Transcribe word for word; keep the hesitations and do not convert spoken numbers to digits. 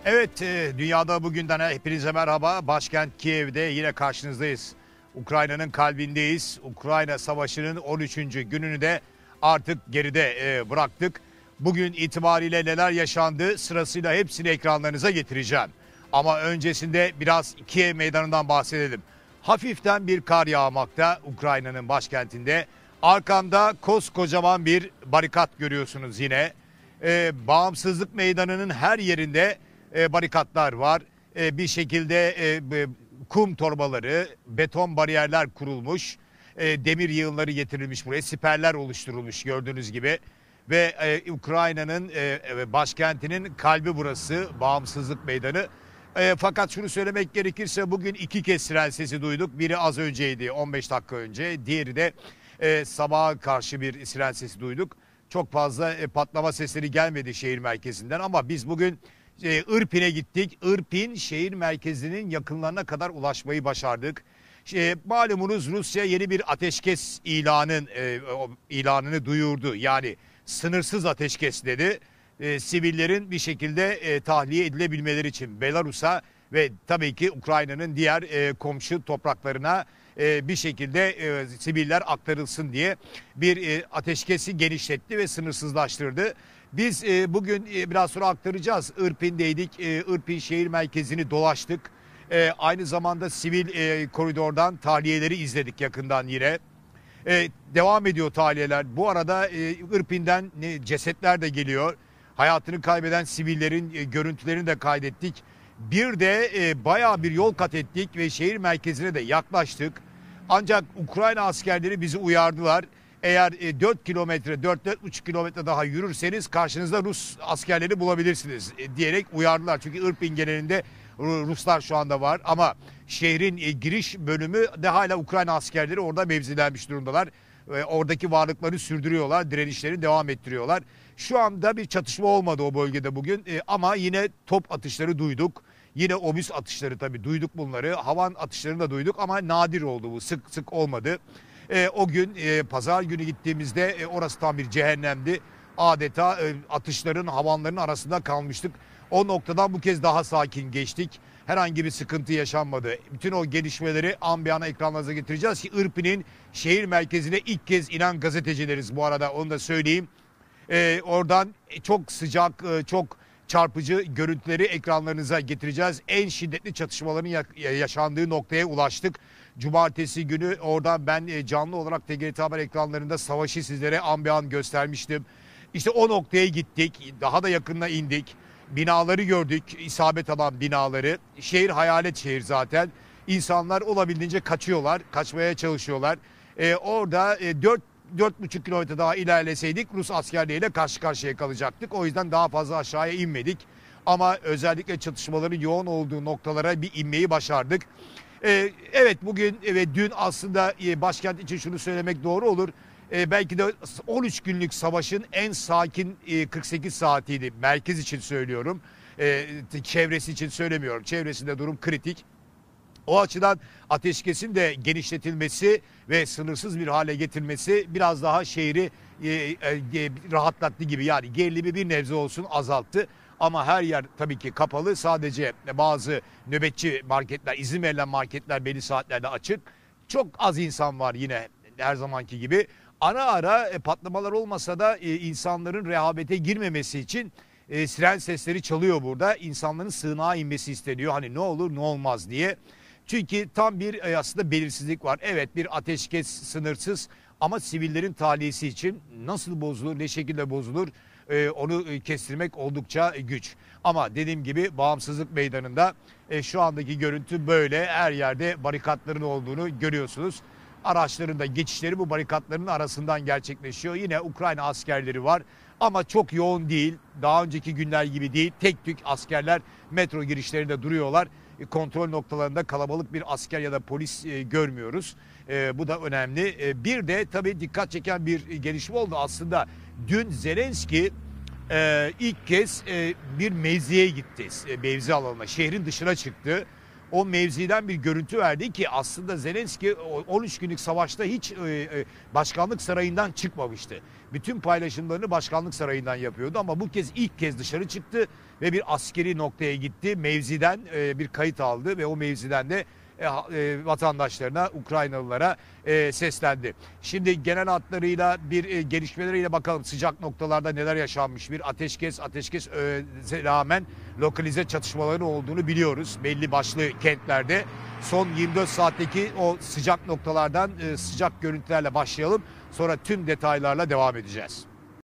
Evet, e, dünyada bugünden hepinize merhaba. Başkent Kiev'de yine karşınızdayız. Ukrayna'nın kalbindeyiz. Ukrayna Savaşı'nın on üçüncü gününü de artık geride e, bıraktık. Bugün itibariyle neler yaşandı sırasıyla hepsini ekranlarınıza getireceğim. Ama öncesinde biraz Kiev meydanından bahsedelim. Hafiften bir kar yağmakta Ukrayna'nın başkentinde. Arkamda koskocaman bir barikat görüyorsunuz yine. E, Bağımsızlık Meydanı'nın her yerinde e, barikatlar var. E, bir şekilde e, kum torbaları, beton bariyerler kurulmuş. E, demir yığınları getirilmiş buraya. Siperler oluşturulmuş gördüğünüz gibi. Ve e, Ukrayna'nın e, başkentinin kalbi burası. Bağımsızlık Meydanı. E, fakat şunu söylemek gerekirse bugün iki kez siren sesi duyduk. Biri az önceydi, on beş dakika önce. Diğeri de e, sabaha karşı bir siren sesi duyduk. Çok fazla e, patlama sesleri gelmedi şehir merkezinden ama biz bugün e, Irpin'e gittik. Irpin şehir merkezinin yakınlarına kadar ulaşmayı başardık. E, malumunuz Rusya yeni bir ateşkes ilanın e, o, ilanını duyurdu. Yani sınırsız ateşkes dedi. E, sivillerin bir şekilde e, tahliye edilebilmeleri için Belarus'a ve tabii ki Ukrayna'nın diğer e, komşu topraklarına e, bir şekilde e, siviller aktarılsın diye bir e, ateşkesi genişletti ve sınırsızlaştırdı. Biz e, bugün e, biraz sonra aktaracağız. Irpin'deydik. E, Irpin şehir merkezini dolaştık. E, aynı zamanda sivil e, koridordan tahliyeleri izledik yakından yine. E, devam ediyor tahliyeler. Bu arada e, Irpin'den e, cesetler de geliyor. Hayatını kaybeden sivillerin e, görüntülerini de kaydettik. Bir de e, bayağı bir yol kat ettik ve şehir merkezine de yaklaştık. Ancak Ukrayna askerleri bizi uyardılar. Eğer e, dört kilometre, dört dört buçuk kilometre daha yürürseniz karşınızda Rus askerleri bulabilirsiniz e, diyerek uyardılar. Çünkü Irpin genelinde Ruslar şu anda var ama şehrin e, giriş bölümü de hala Ukrayna askerleri orada mevzilenmiş durumdalar. E, oradaki varlıklarını sürdürüyorlar, direnişlerini devam ettiriyorlar. Şu anda bir çatışma olmadı o bölgede bugün e, ama yine top atışları duyduk. Yine obüs atışları tabii duyduk bunları. Havan atışlarını da duyduk ama nadir oldu bu, sık sık olmadı. E, o gün e, pazar günü gittiğimizde e, orası tam bir cehennemdi. Adeta e, atışların, havanların arasında kalmıştık. O noktadan bu kez daha sakin geçtik. Herhangi bir sıkıntı yaşanmadı. Bütün o gelişmeleri an be ana ekranlarınıza getireceğiz ki Irpin'in şehir merkezine ilk kez inen gazetecileriz bu arada, onu da söyleyeyim. Ee, oradan çok sıcak, çok çarpıcı görüntüleri ekranlarınıza getireceğiz. En şiddetli çatışmaların yaşandığı noktaya ulaştık. Cumartesi günü oradan ben canlı olarak T G R T Haber ekranlarında savaşı sizlere an be an göstermiştim. İşte o noktaya gittik. Daha da yakınına indik. Binaları gördük, isabet alan binaları. Şehir hayalet şehir zaten. İnsanlar olabildiğince kaçıyorlar, kaçmaya çalışıyorlar. Ee, orada e, dört dört buçuk kilometre daha ilerleseydik Rus askerleriyle karşı karşıya kalacaktık. O yüzden daha fazla aşağıya inmedik. Ama özellikle çatışmaların yoğun olduğu noktalara bir inmeyi başardık. Ee, evet bugün ve dün aslında e, başkent için şunu söylemek doğru olur. E, belki de on üç günlük savaşın en sakin e, kırk sekiz saatiydi. Merkez için söylüyorum. E, çevresi için söylemiyorum. Çevresinde durum kritik. O açıdan ateşkesin de genişletilmesi ve sınırsız bir hale getirilmesi biraz daha şehri e, e, rahatlattı gibi. Yani gerilimi bir nebze olsun azalttı. Ama her yer tabii ki kapalı. Sadece bazı nöbetçi marketler, izin verilen marketler belli saatlerde açık. Çok az insan var yine her zamanki gibi. Ara ara e, patlamalar olmasa da e, insanların rehavete girmemesi için e, siren sesleri çalıyor burada. İnsanların sığınağa inmesi isteniyor. Hani ne olur ne olmaz diye. Çünkü tam bir e, aslında belirsizlik var. Evet bir ateşkes sınırsız ama sivillerin tahliyesi için nasıl bozulur, ne şekilde bozulur e, onu e, kestirmek oldukça e, güç. Ama dediğim gibi Bağımsızlık Meydanı'nda e, şu andaki görüntü böyle. Her yerde barikatların olduğunu görüyorsunuz. Araçların da geçişleri bu barikatların arasından gerçekleşiyor. Yine Ukrayna askerleri var ama çok yoğun değil. Daha önceki günler gibi değil. Tek tük askerler metro girişlerinde duruyorlar. Kontrol noktalarında kalabalık bir asker ya da polis e, görmüyoruz. E, bu da önemli. E, bir de tabii dikkat çeken bir gelişme oldu aslında. Dün Zelenski e, ilk kez e, bir mevziye gitti. E, mevzi alanına, şehrin dışına çıktı. o mevziden bir görüntü verdi ki aslında Zelenski on üç günlük savaşta hiç başkanlık sarayından çıkmamıştı. Bütün paylaşımlarını başkanlık sarayından yapıyordu ama bu kez ilk kez dışarı çıktı ve bir askeri noktaya gitti. Mevziden bir kayıt aldı ve o mevziden de vatandaşlarına, Ukraynalılara seslendi. Şimdi genel hatlarıyla bir gelişmeleriyle bakalım sıcak noktalarda neler yaşanmış. Bir ateşkes, ateşkes rağmen lokalize çatışmaların olduğunu biliyoruz. Belli başlı kentlerde. Son yirmi dört saatteki o sıcak noktalardan sıcak görüntülerle başlayalım. Sonra tüm detaylarla devam edeceğiz.